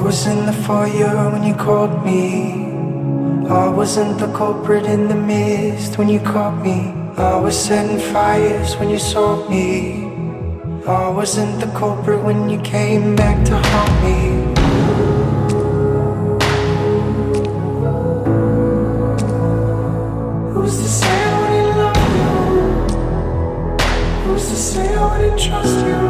was in the foyer when you called me. I wasn't the culprit in the mist when you caught me. I was setting fires when you saw me. I wasn't the culprit when you came back to haunt me. Who's to say I wouldn't love you? Who's to say I wouldn't trust you?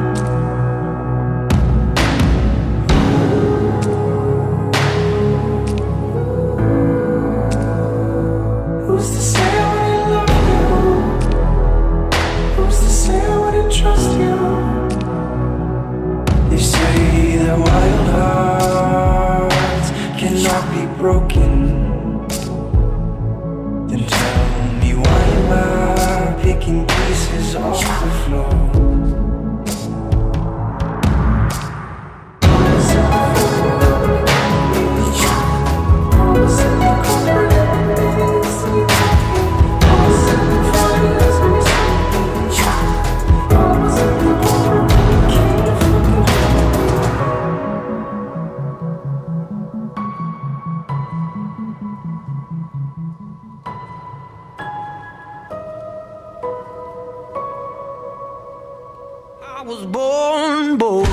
Who's to say I wouldn't love you? Who's to say I wouldn't trust you? They say that wild hearts cannot be broken. Then tell me, why am I picking pieces off the floor? I was born bold.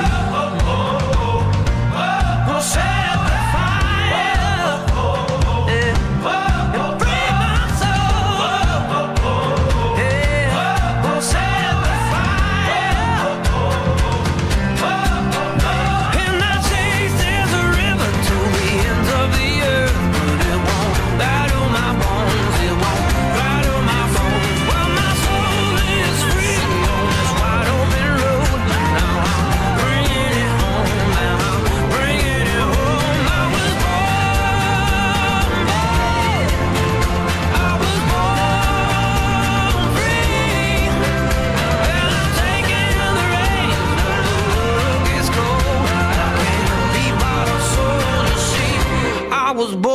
Gonna set the fire, and break my soul. Gonna set the fire, and I chase there's a river to the ends of the earth, but it won't battle my bones, it won't rattle my bones. Well, my soul is free on this wide open road. Now I'm bringing it home, now I'm bringing it home. I was born free, I was born free, and I'm taking the reins. The look is cold, I can't be by the soul to see. I was born